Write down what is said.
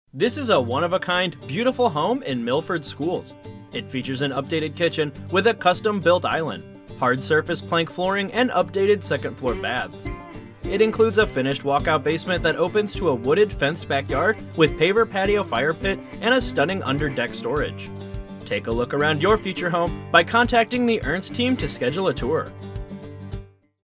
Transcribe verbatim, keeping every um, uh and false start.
This is a one-of-a-kind, beautiful home in Milford Schools. It features an updated kitchen with a custom-built island, hard surface plank flooring, and updated second-floor baths. It includes a finished walkout basement that opens to a wooded fenced backyard with paver patio fire pit and a stunning under-deck storage. Take a look around your future home by contacting the Ernst team to schedule a tour.